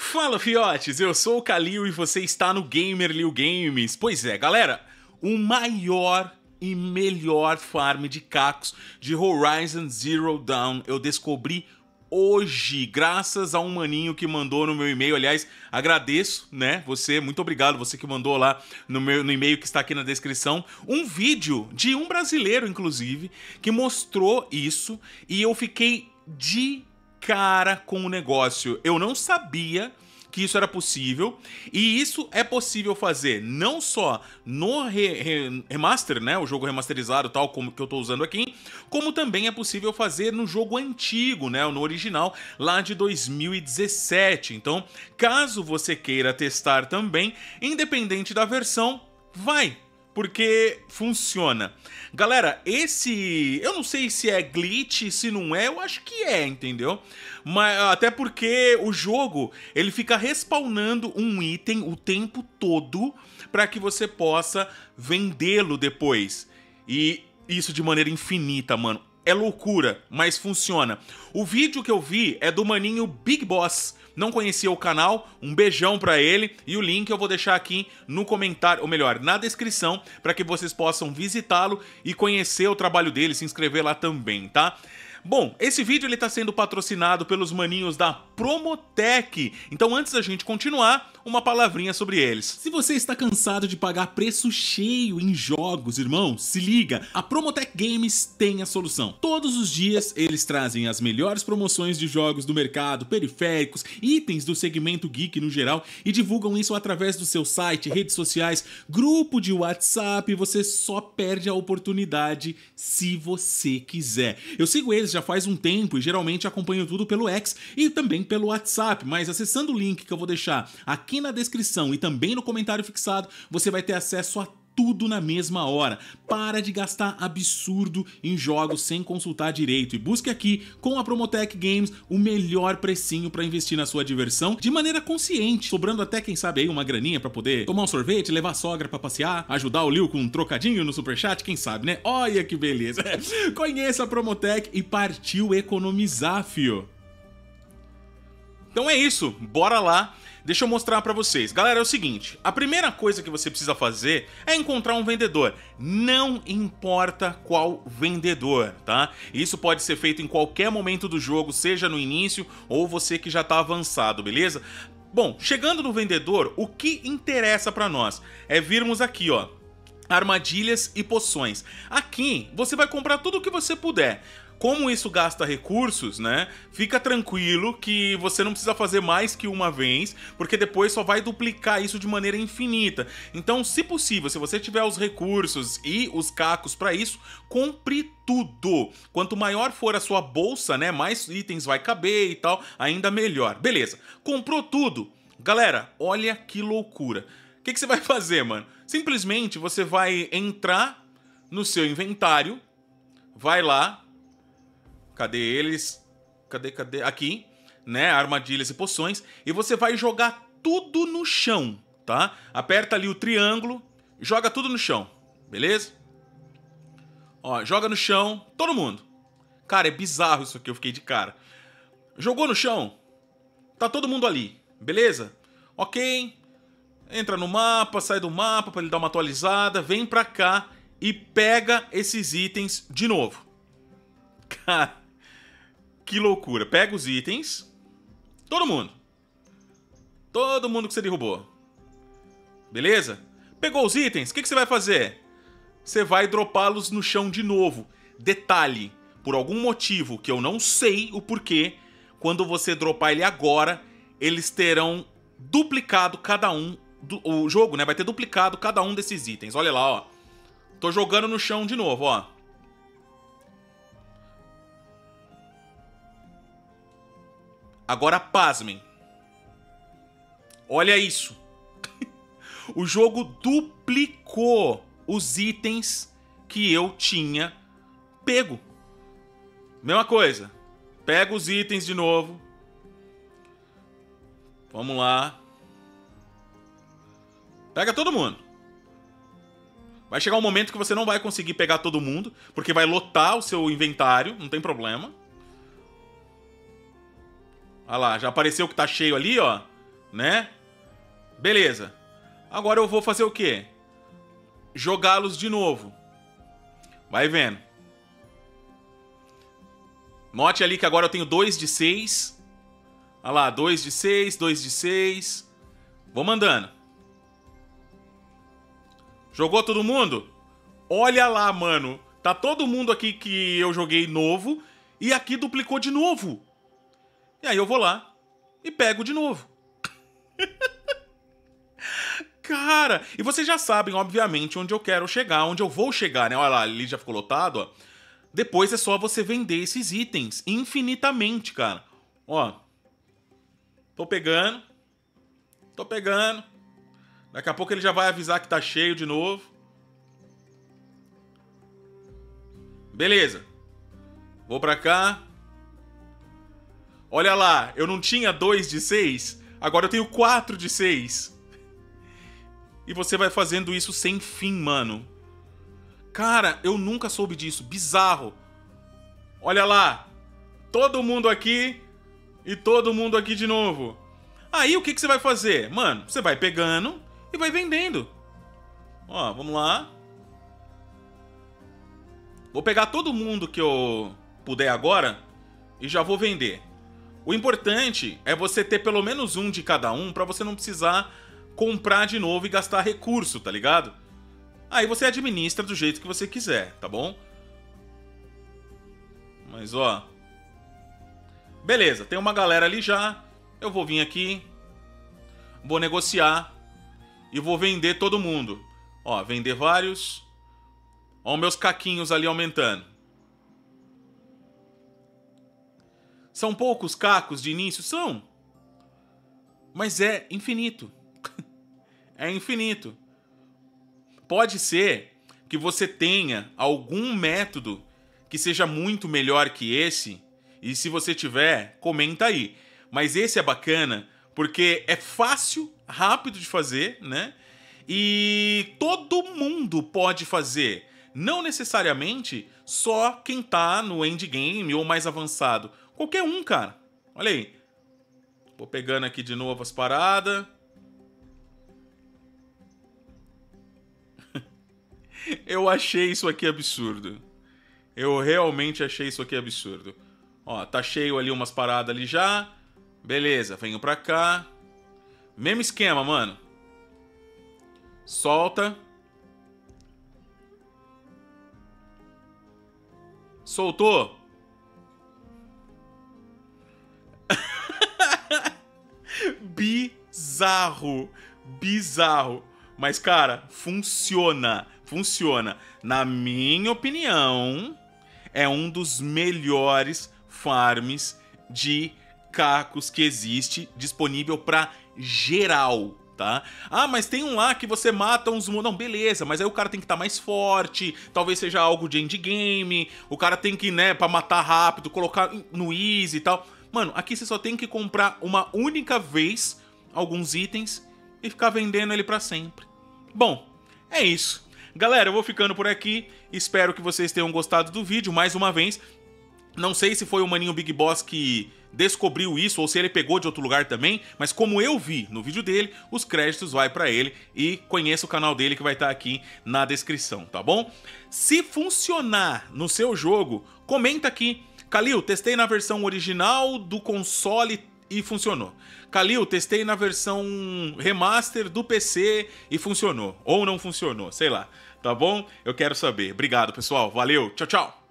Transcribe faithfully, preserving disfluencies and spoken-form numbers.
Fala, fiotes! Eu sou o Kalil e você está no Gamer Liu Games. Pois é, galera, o maior e melhor farm de cacos de Horizon Zero Dawn eu descobri hoje, graças a um maninho que mandou no meu e-mail. Aliás, agradeço, né, você, muito obrigado, você que mandou lá no meu no e-mail que está aqui na descrição, um vídeo de um brasileiro, inclusive, que mostrou isso e eu fiquei de cara com o negócio. Eu não sabia que isso era possível, e isso é possível fazer não só no re re remaster, né, o jogo remasterizado tal como que eu tô usando aqui, como também é possível fazer no jogo antigo, né, no original lá de dois mil e dezessete. Então, caso você queira testar também, independente da versão, vai, porque funciona. Galera, esse... eu não sei se é glitch, se não é, eu acho que é, entendeu? Mas até porque o jogo, ele fica respawnando um item o tempo todo para que você possa vendê-lo depois. E isso de maneira infinita, mano. É loucura, mas funciona. O vídeo que eu vi é do maninho Big Boss. Não conhecia o canal, um beijão pra ele, e o link eu vou deixar aqui no comentário, ou melhor, na descrição, para que vocês possam visitá-lo e conhecer o trabalho dele, se inscrever lá também, tá? Bom, esse vídeo ele tá sendo patrocinado pelos maninhos da Promotech, então antes da gente continuar, uma palavrinha sobre eles. Se você está cansado de pagar preço cheio em jogos, irmão, se liga, a Promotech Games tem a solução. Todos os dias eles trazem as melhores promoções de jogos do mercado, periféricos, itens do segmento geek no geral e divulgam isso através do seu site, redes sociais, grupo de WhatsApp. Você só perde a oportunidade se você quiser. Eu sigo eles já faz um tempo e geralmente acompanho tudo pelo X e também pelo WhatsApp, mas acessando o link que eu vou deixar aqui na descrição e também no comentário fixado, você vai ter acesso a tudo na mesma hora. Para de gastar absurdo em jogos sem consultar direito e busque aqui com a Promotech Games o melhor precinho para investir na sua diversão de maneira consciente, sobrando até quem sabe aí uma graninha para poder tomar um sorvete, levar a sogra para passear, ajudar o Liu com um trocadinho no superchat, quem sabe, né? Olha que beleza! Conheça a Promotech e partiu economizar, fio! Então é isso, bora lá! Deixa eu mostrar pra vocês. Galera, é o seguinte, a primeira coisa que você precisa fazer é encontrar um vendedor. Não importa qual vendedor, tá? Isso pode ser feito em qualquer momento do jogo, seja no início ou você que já tá avançado, beleza? Bom, chegando no vendedor, o que interessa pra nós é virmos aqui, ó, armadilhas e poções. Aqui você vai comprar tudo o que você puder. Como isso gasta recursos, né? Fica tranquilo que você não precisa fazer mais que uma vez, porque depois só vai duplicar isso de maneira infinita. Então, se possível, se você tiver os recursos e os cacos para isso, compre tudo. Quanto maior for a sua bolsa, né? Mais itens vai caber e tal, ainda melhor. Beleza, comprou tudo. Galera, olha que loucura. O que que você vai fazer, mano? Simplesmente você vai entrar no seu inventário, vai lá. Cadê eles? Cadê, cadê? Aqui, né? Armadilhas e poções. E você vai jogar tudo no chão, tá? Aperta ali o triângulo, joga tudo no chão, beleza? Ó, joga no chão, todo mundo. Cara, é bizarro isso aqui, eu fiquei de cara. Jogou no chão, tá todo mundo ali, beleza? Ok, entra no mapa, sai do mapa pra ele dar uma atualizada, vem pra cá e pega esses itens de novo. Cara... que loucura. Pega os itens. Todo mundo. Todo mundo que você derrubou. Beleza? Pegou os itens. O que que você vai fazer? Você vai dropá-los no chão de novo. Detalhe. Por algum motivo que eu não sei o porquê, quando você dropar ele agora, eles terão duplicado cada um... Do, o jogo, né? Vai ter duplicado cada um desses itens. Olha lá, ó. Tô jogando no chão de novo, ó. Agora pasmem. Olha isso. O jogo duplicou os itens que eu tinha pego. Mesma coisa. Pega os itens de novo. Vamos lá. Pega todo mundo. Vai chegar um momento que você não vai conseguir pegar todo mundo, porque vai lotar o seu inventário, não tem problema. Olha lá, já apareceu que tá cheio ali, ó. né? Beleza. Agora eu vou fazer o quê? Jogá-los de novo. Vai vendo. Note ali que agora eu tenho dois de seis. Olha lá, dois de seis, dois de seis. Vou mandando. Jogou todo mundo? Olha lá, mano. Tá todo mundo aqui que eu joguei novo. E aqui duplicou de novo. E aí eu vou lá e pego de novo. Cara, e vocês já sabem, obviamente, onde eu quero chegar, onde eu vou chegar, né? Olha lá, ali já ficou lotado, ó. Depois é só você vender esses itens infinitamente, cara. Ó. Tô pegando. Tô pegando. Daqui a pouco ele já vai avisar que tá cheio de novo. Beleza. Vou pra cá. Olha lá, eu não tinha dois de seis, agora eu tenho quatro de seis. E você vai fazendo isso sem fim, mano. Cara, eu nunca soube disso. Bizarro. Olha lá. Todo mundo aqui e todo mundo aqui de novo. Aí o que, que você vai fazer? Mano, você vai pegando e vai vendendo. Ó, vamos lá. Vou pegar todo mundo que eu puder agora e já vou vender. O importante é você ter pelo menos um de cada um pra você não precisar comprar de novo e gastar recurso, tá ligado? Aí você administra do jeito que você quiser, tá bom? Mas ó... Beleza, tem uma galera ali já. Eu vou vir aqui. Vou negociar. E vou vender todo mundo. Ó, vender vários. Ó, meus caquinhos ali aumentando. São poucos cacos de início? São. Mas é infinito. É infinito. Pode ser que você tenha algum método que seja muito melhor que esse. E se você tiver, comenta aí. Mas esse é bacana porque é fácil, rápido de fazer, né? E todo mundo pode fazer. Não necessariamente só quem tá no endgame ou mais avançado. Qualquer um, cara. Olha aí. Vou pegando aqui de novo as paradas. Eu achei isso aqui absurdo. Eu realmente achei isso aqui absurdo. Ó, tá cheio ali umas paradas ali já. Beleza, venho pra cá. Mesmo esquema, mano. Solta. Soltou. Bizarro. Bizarro. Mas, cara, funciona. Funciona. Na minha opinião, é um dos melhores farms de cacos que existe, disponível pra geral, tá? Ah, mas tem um lá que você mata uns... Não, beleza, mas aí o cara tem que estar mais forte, talvez seja algo de endgame, o cara tem que, né, pra matar rápido, colocar no easy e tal. Mano, aqui você só tem que comprar uma única vez alguns itens e ficar vendendo ele pra sempre. Bom, é isso. Galera, eu vou ficando por aqui. Espero que vocês tenham gostado do vídeo. Mais uma vez, não sei se foi o maninho Big Boss que descobriu isso ou se ele pegou de outro lugar também, mas como eu vi no vídeo dele, os créditos vai pra ele e conheça o canal dele que vai estar aqui na descrição, tá bom? Se funcionar no seu jogo, comenta aqui. Kalil, testei na versão original do console e funcionou. Kalil, testei na versão remaster do P C e funcionou. Ou não funcionou, sei lá. Tá bom? Eu quero saber. Obrigado, pessoal. Valeu. Tchau, tchau.